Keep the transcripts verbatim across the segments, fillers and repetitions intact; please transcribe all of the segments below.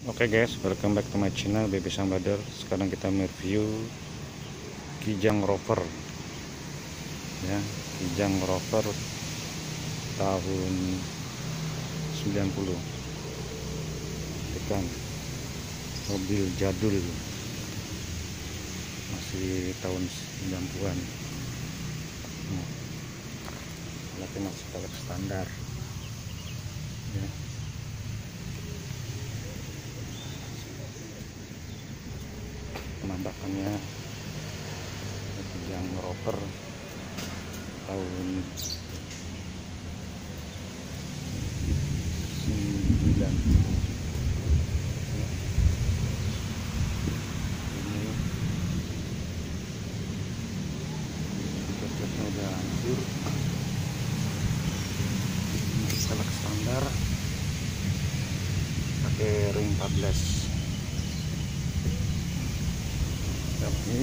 Oke okay guys, welcome back to my channel Baby Sang Brother. Sekarang kita mereview Kijang Rover ya, Kijang Rover tahun sembilan puluh. Kan mobil jadul, masih tahun sembilan puluhan. Nah, tapi masih velg standar ya. Penampakannya Kijang Rover tahun sembilan puluh. Ini cocoknya udah hancur, velg standar, pakai ring empat belas. Ini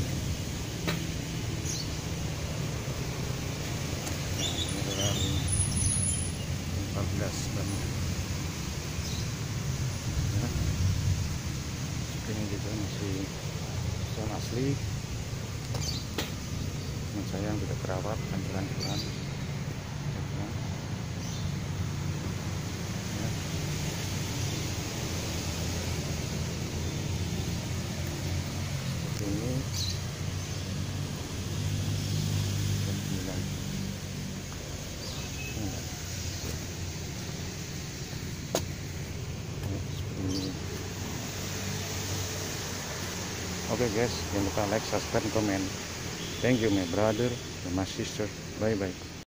empat belas dan ya, ini juga masih soal asli, teman saya yang tidak terawat hancur-hancuran ya. Ini Oke okay guys, jangan lupa like, subscribe, comment. Thank you my brother and my sister. Bye bye.